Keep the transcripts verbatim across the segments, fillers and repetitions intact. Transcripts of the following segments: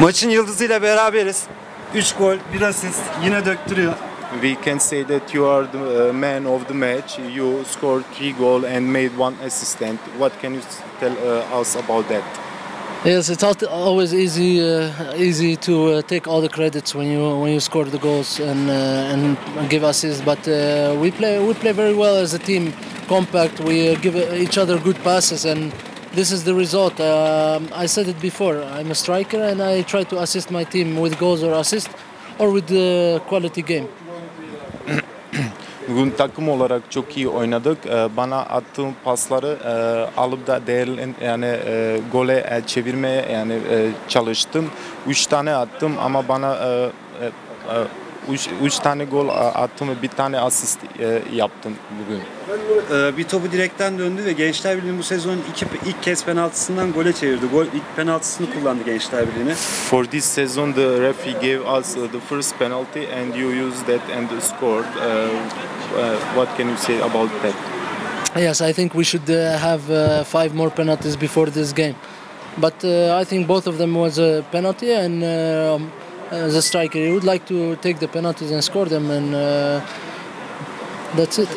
Maçın yıldızıyla beraberiz. üç gol, bir asist. Yine döktürüyor. We can say that you are the uh, man of the match. You scored three goals and made one assist. And what can you tell uh, us about that? Yes, it's al- always easy, uh, easy to uh, take all the credits when you when you score the goals and uh, and give assists. But uh, we play we play very well as a team, compact. We uh, give each other good passes, and this is the result. Um, I said it before. I'm a striker, and I try to assist my team with goals or assist, or with the quality game. Bugün takım olarak çok iyi oynadık. Ee, Bana attığım pasları e, alıp da değerlen yani e, gole e, çevirmeye yani e, çalıştım. Üç tane attım ama bana e, e, e, üç, üç tane gol attım ve bir tane asist e, yaptım bugün. Ee, bir topu direkten döndü ve Gençler Birliği bu sezon iki, ilk kez penaltısından gole çevirdi. Gol ilk penaltısını kullandı Gençler Birliği'ne. For this season, the referee gave us uh, the first penalty, and you used that and scored. Uh, uh, what can you say about that? Yes, I think we should uh, have uh, five more penalties before this game. But uh, I think both of them was a penalty, and uh, as a striker, you would like to take the penalties and score them, and uh, that's it.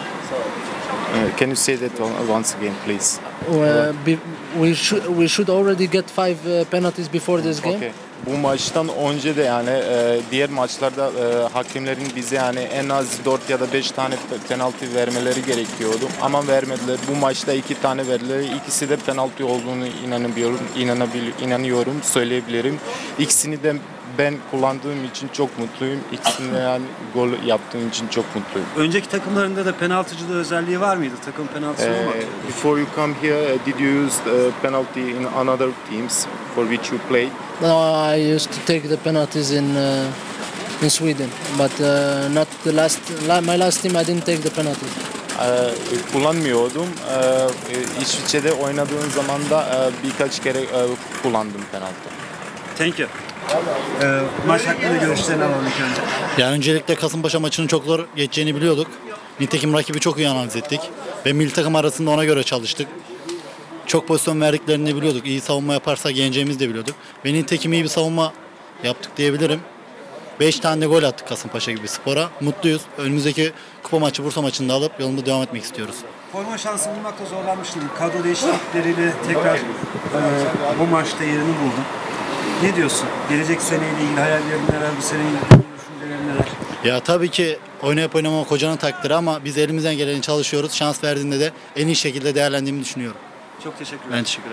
Uh, can you say that once again, please? Uh, be, we should we should already get five uh, penalties before this game. Okay. Bu maçtan önce de yani e, diğer maçlarda e, hakemlerin bize yani en az dört ya da beş tane penaltı vermeleri gerekiyordu ama vermediler. Bu maçta iki tane verdiler. İkisi de penaltı olduğunu inanabiliyorum, inanabil, inanıyorum, söyleyebilirim. İkisini de ben kullandığım için çok mutluyum. İkisini yani gol yaptığım için çok mutluyum. Önceki takımlarında da penaltıcılığı özelliği var mıydı? Takım penaltısı Uh, olmadı. before you come here, did you use uh, penalty in another teams for which you played? No, I used to take the penalties in uh, in Sweden, but uh, not the last. La, my last team, I didn't take the penalties. Ee, kullanmıyordum. Ee, İsviçre'de oynadığım zaman da e, birkaç kere e, kullandım penaltı. Thank you. Ee, maç hakkında görüşlerini alalım ilk önce. Yani öncelikle Kasımpaşa maçının çok zor geçeceğini biliyorduk. Nitekim rakibi çok iyi analiz ettik. Ve milli takım arasında ona göre çalıştık. Çok pozisyon verdiklerini biliyorduk. İyi savunma yaparsak yeneceğimizi de biliyorduk. Ve nitekim iyi bir savunma yaptık diyebilirim. beş tane de gol attık Kasımpaşa gibi spora. Mutluyuz. Önümüzdeki kupa maçı Bursa maçında alıp yolunda devam etmek istiyoruz. Forma şansı bulmakta zorlanmıştım. Kadro değişiklikleriyle tekrar e, bu maçta yerini buldum. Ne diyorsun? Gelecek seneyle ilgili hayallerin neler, bu seneyle ilgili düşüncelerin neler? Ya tabii ki oynayıp oynamamak hocanın takdiri ama biz elimizden geleni çalışıyoruz. Şans verdiğinde de en iyi şekilde değerlendiğimi düşünüyorum. Çok teşekkür ederim. Ben teşekkür ederim.